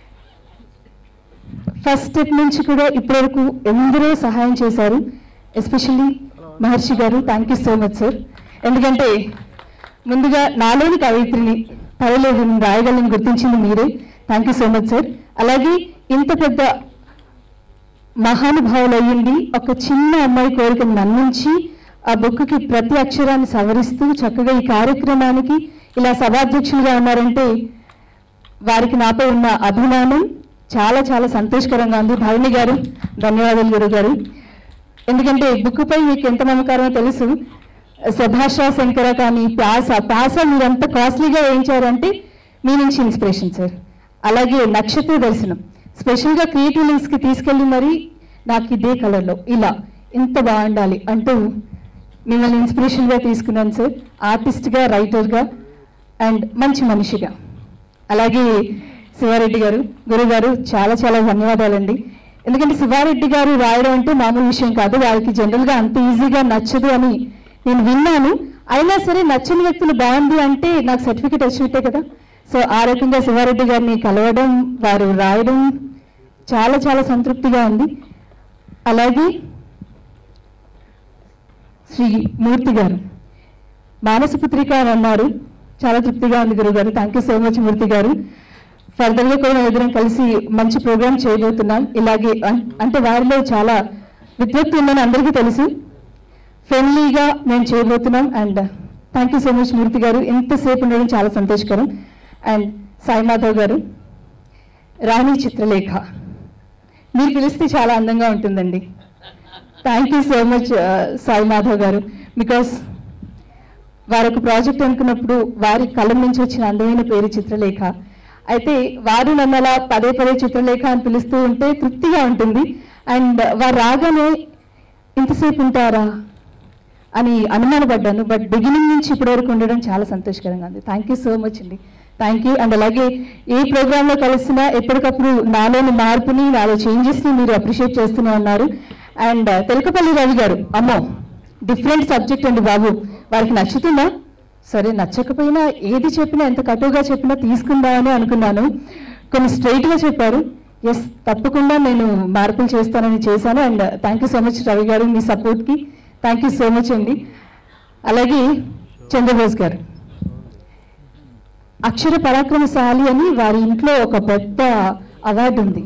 ఫస్ట్ స్టెప్ నుంచి కూడా ఇప్పటివరకు ఎందరో సహాయం చేశారు. ఎస్పెషల్లీ మహర్షి గారు, thank you so much sir. ఎందుకంటే ముందుగా నాలోని కవిత్రిని పర్వాలేదు రాయగలని గుర్తించింది మీరే. Thank you so much sir. అలాగే ఇంత పెద్ద మహానుభావులు అయ్యింది ఒక చిన్న అమ్మాయి కోరికను మన్నించి ఆ బుక్కి ప్రతి అక్షరాన్ని సవరిస్తూ చక్కగా ఈ కార్యక్రమానికి ఇలా సభాధ్యక్షులుగా ఉన్నారంటే వారికి నాపై ఉన్న అభిమానం చాలా చాలా సంతోషకరంగా ఉంది. భరణి గారు ధన్యవాదాలు గురువు గారు. ఎందుకంటే బుక్పై మీకు ఎంత నమ్మకారమో తెలుసు. సుభాష శంకర కానీ ప్యాస ప్యాస మీరు ఎంత కాస్ట్లీగా వేయించారంటే మీ నుంచి ఇన్స్పిరేషన్ సార్. అలాగే నక్షత్ర దర్శనం స్పెషల్గా క్రియేటివ్ లింక్స్కి తీసుకెళ్ళి మరి నాకు ఇదే కలర్లో ఇలా ఇంత బాగుండాలి అంటూ మిమ్మల్ని ఇన్స్పిరేషన్గా తీసుకున్నాను సార్. ఆర్టిస్ట్గా, రైటర్గా అండ్ మంచి మనిషిగా. అలాగే శివారెడ్డి గారు, గురువు గారు చాలా చాలా ధన్యవాదాలండి. ఎందుకంటే శివారెడ్డి గారు రాయడం అంటే మామూలు విషయం కాదు. వారికి జనరల్గా అంత ఈజీగా నచ్చదు అని నేను విన్నాను. అయినా సరే నచ్చని వ్యక్తులు బాగుంది అంటే నాకు సర్టిఫికేట్ వచ్చినట్టే కదా. సో ఆ రకంగా శివారెడ్డి గారిని కలవడం, వారు రాయడం చాలా చాలా సంతృప్తిగా ఉంది. అలాగే శ్రీ మూర్తి గారు మానసపుత్రిక అని అన్నారు, చాలా తృప్తిగా ఉంది గురువు గారు. Thank you so much Murthy గారు. ఫర్దర్గా కూడా ఎదురం కలిసి మంచి ప్రోగ్రామ్ చేయబోతున్నాం. ఇలాగే అంటే వారిలో చాలా విద్వత్తు ఉందని అందరికీ తెలుసు. ఫ్రెండ్లీగా మేము చేయబోతున్నాం. And thank you so much Murthy గారు, ఎంతసేపు ఉండడం చాలా సంతోషకరం. అండ్ సాయి మాధవ్ గారు, రాణి చిత్రలేఖ మీరు పిలిస్తే చాలా అందంగా ఉంటుందండి. Thank you so much Sai Madhav గారు. బికాస్ వారు ఒక ప్రాజెక్ట్ అనుకున్నప్పుడు వారి కలం నుంచి వచ్చిన అందమైన పేరు చిత్రలేఖ. అయితే వారు నన్ను అలా పదే పదే చిత్రలేఖ అని పిలుస్తూ ఉంటే తృప్తిగా ఉంటుంది. అండ్ వారు రాగానే ఇంతసేపు ఉంటారా అని అనుమానపడ్డాను. బట్ బిగినింగ్ నుంచి ఇప్పటి వరకు ఉండడం చాలా సంతోషకరంగా ఉంది. థ్యాంక్ యూ సో మచ్ అండి. Thank you. అండ్ అలాగే ఏ ప్రోగ్రాంలో కలిసినా ఎప్పటికప్పుడు నాలోని మార్పుని నాలో చేంజెస్ని మీరు అప్రిషియేట్ చేస్తూనే ఉన్నారు. అండ్ తెలకపల్లి రవి గారు, అమ్మో డిఫరెంట్ సబ్జెక్ట్ అండి బాబు, వారికి నచ్చుతుందా? సరే, నచ్చకపోయినా ఏది చెప్పినా ఎంత కటువుగా చెప్పినా తీసుకుందామని అనుకున్నాను. కొన్ని స్ట్రైట్గా చెప్పారు. ఎస్, తప్పకుండా నేను మార్పులు చేస్తానని చేశాను. And thank you so much Ravi గారు, మీ సపోర్ట్కి థ్యాంక్ యూ సో మచ్ అండి. అలాగే చంద్రబోస్ గారు, అక్షర పరాక్రమశాలి అని వారి ఇంట్లో ఒక పెద్ద అవార్డు ఉంది.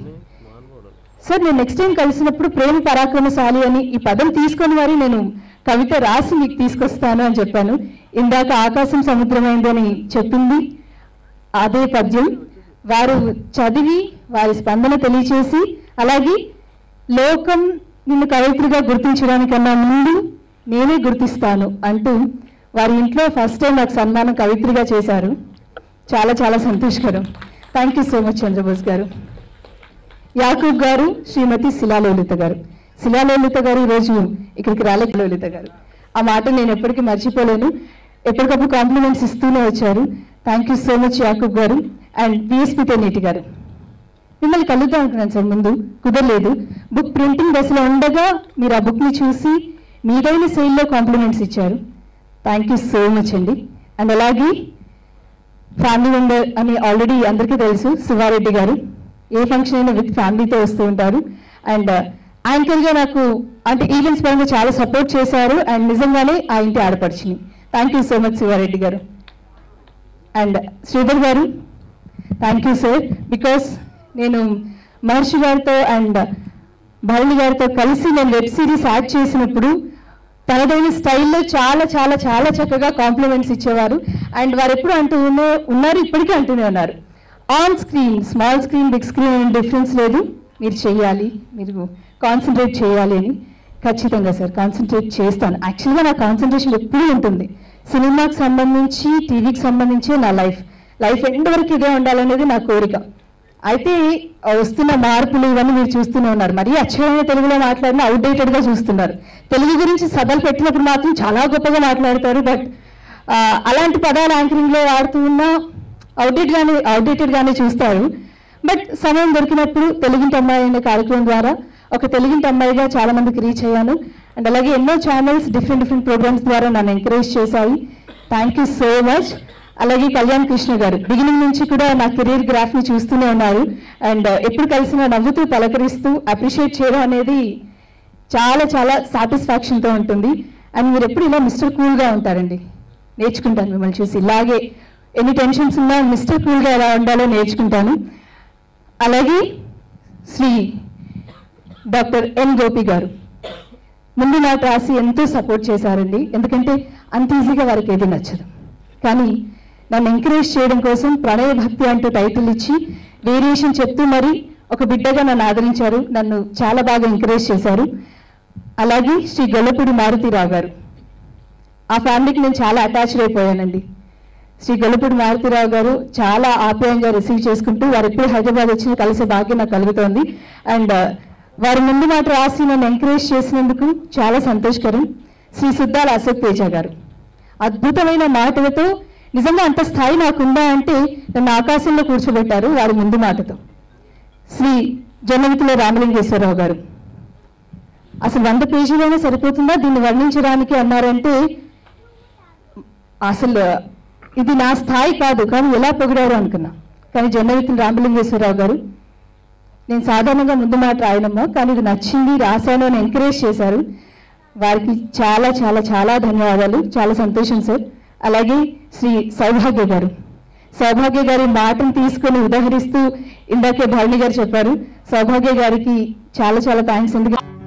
సార్, నేను నెక్స్ట్ టైం కలిసినప్పుడు ప్రేమ పరాక్రమశాలి అని ఈ పదం తీసుకొని వారి నేను కవిత రాసి మీకు తీసుకొస్తాను అని చెప్పాను. ఇందాక ఆకాశం సముద్రమైంది అని చెప్పింది అదే పద్యం. వారు చదివి వారి స్పందన తెలియచేసి, అలాగే లోకం నిన్ను కవయిత్రిగా గుర్తించడానికన్నా ముందు నేనే గుర్తిస్తాను అంటూ వారి ఇంట్లో ఫస్ట్ టైం నాకు సన్మానం కవిత్రిగా చేశారు. చాలా చాలా సంతోషకరం. Thank you so much Chandrabose గారు. యాకూబ్ గారు, శ్రీమతి శిలాలోలిత గారు. శిలాలోలిత గారు ఈరోజు ఇక్కడికి రాలేదు. లోలిత గారు, ఆ మాట నేను ఎప్పటికీ మర్చిపోలేను. ఎప్పటికప్పుడు కాంప్లిమెంట్స్ ఇస్తూనే వచ్చారు. Thank you so much Yakub గారు. అండ్ బిఎస్పి తెన్నేటి గారు, మిమ్మల్ని కలుద్దాం అనుకున్నాను సార్, ముందు కుదరలేదు. బుక్ ప్రింటింగ్ దశలో ఉండగా మీరు ఆ బుక్ని చూసి మీదైన శైలిలో కాంప్లిమెంట్స్ ఇచ్చారు. థ్యాంక్ యూ సో మచ్ అండి. అండ్ అలాగే ఫ్యామిలీ మెంబర్ అని ఆల్రెడీ అందరికీ తెలుసు, శివారెడ్డి గారు ఏ ఫంక్షన్ అయినా విత్ ఫ్యామిలీతో వస్తూ ఉంటారు. అండ్ యాంకర్గా నాకు అంటే ఈవెంట్స్ పరంగా చాలా సపోర్ట్ చేశారు. అండ్ నిజంగానే ఆ ఇంటి ఆడపడిచింది. Thank you so much Siva Reddy గారు. అండ్ శ్రీధర్ గారు, థ్యాంక్ యూ సార్. బికాస్ నేను మహర్షి గారితో అండ్ భరణి గారితో కలిసి నేను వెబ్ సిరీస్ యాడ్ చేసినప్పుడు తనదైన స్టైల్లో చాలా చాలా చాలా చక్కగా కాంప్లిమెంట్స్ ఇచ్చేవారు. అండ్ వారు ఎప్పుడు అంటూ ఉన్న ఉన్నారు ఇప్పటికీ అంటూనే ఉన్నారు, on screen small screen big screen అనే డిఫరెన్స్ లేదు, మీరు చేయాలి, మీరు కాన్సన్ట్రేట్ చేయాలి అని. ఖచ్చితంగా సార్ కాన్సన్ట్రేట్ చేస్తాను. యాక్చువల్గా నా కాన్సన్ట్రేషన్ ఎప్పుడూ ఉంటుంది. సినిమాకి సంబంధించి టీవీకి సంబంధించి నా లైఫ్ లైఫ్ ఎండ్ వరకు ఇదే ఉండాలనేది నా కోరిక. అయితే వస్తున్న మార్పులు ఇవన్నీ మీరు చూస్తూనే ఉన్నారు. మరీ అక్షరమైన తెలుగులో మాట్లాడినా అవుట్డేటెడ్గా చూస్తున్నారు. తెలుగు గురించి సభలు పెట్టినప్పుడు మాత్రం చాలా గొప్పగా మాట్లాడతారు. బట్ అలాంటి పదాలు యాంకరింగ్లో వాడుతూ ఉన్నా అవుట్డేట్గానే అవుట్డేటెడ్గానే చూస్తారు. బట్ సమయం దొరికినప్పుడు తెలుగింటి అమ్మాయి అనే కార్యక్రమం ద్వారా ఒక తెలుగింటి అమ్మాయిగా చాలా మందికి రీచ్ అయ్యాను. అండ్ అలాగే ఎన్నో ఛానల్స్ డిఫరెంట్ డిఫరెంట్ ప్రోగ్రామ్స్ ద్వారా నన్ను ఎంకరేజ్ చేశాయి. Thank you so much. అలాగే కళ్యాణ్ కృష్ణ గారు బిగినింగ్ నుంచి కూడా నా కెరీర్ గ్రాఫ్ని చూస్తూనే ఉన్నారు. అండ్ ఎప్పుడు కలిసినా నవ్వుతూ పలకరిస్తూ అప్రిషియేట్ చేయడం అనేది చాలా చాలా సాటిస్ఫాక్షన్తో ఉంటుంది. అండ్ మీరు ఎప్పుడు ఇలా మిస్టర్ కూల్గా ఉంటారండి, నేర్చుకుంటాను మిమ్మల్ని చూసి. ఇలాగే ఎన్ని టెన్షన్స్ ఉన్నా మిస్టర్ కూల్గా ఎలా ఉండాలో నేర్చుకుంటాను. అలాగే శ్రీ డాక్టర్ ఎన్ గోపి గారు ముందు మాట రాసి ఎంతో సపోర్ట్ చేశారండి. ఎందుకంటే అంత ఈజీగా వారికి ఏది నచ్చదు, కానీ నన్ను ఎంకరేజ్ చేయడం కోసం ప్రణయ భక్తి అంటూ టైటిల్ ఇచ్చి వేరియేషన్ చెప్తూ మరి ఒక బిడ్డగా నన్ను ఆదరించారు, నన్ను చాలా బాగా ఎంకరేజ్ చేశారు. అలాగే శ్రీ గొల్లపూడి మారుతీరావు గారు, ఆ ఫ్యామిలీకి నేను చాలా అటాచ్డ్ అయిపోయానండి. శ్రీ గొల్లపూడి మారుతీరావు గారు చాలా ఆప్యాయంగా రిసీవ్ చేసుకుంటూ వారు ఎప్పుడు హైదరాబాద్ వచ్చి కలిసే భాగ్యం నాకు కలుగుతోంది. అండ్ వారి ముందు మాట రాసి నన్ను ఎంకరేజ్ చేసినందుకు చాలా సంతోషకరం. శ్రీ సుద్దాల అశోక్ తేజ గారు అద్భుతమైన మాటలతో నిజంగా అంత స్థాయి నాకుందా అంటే నన్ను ఆకాశంలో కూర్చోబెట్టారు వారి ముందు మాటతో. శ్రీ జొన్నవితుల రామలింగేశ్వరరావు గారు అసలు వంద పేజీలోనే సరిపోతుందా దీన్ని వర్ణించడానికి అన్నారంటే అసలు ఇది నా స్థాయి కాదు, కానీ ఎలా పొగిడారు అనుకున్నా. కానీ జొన్నవితుల రామలింగేశ్వరరావు గారు నేను సాధారణంగా ముందు మాట రాయనమ్మా, కానీ ఇది నచ్చింది రాశాను అని ఎంకరేజ్ చేశారు. వారికి చాలా చాలా చాలా ధన్యవాదాలు, చాలా సంతోషం సార్. అలాగే శ్రీ సౌభాగ్య గారు, సౌభాగ్య గారి మాటను తీసుకొని ఉదాహరిస్తూ ఇందాకే భరణి గారు చెప్పారు. సౌభాగ్య గారికి చాలా చాలా థ్యాంక్స్. ఎందుకంటే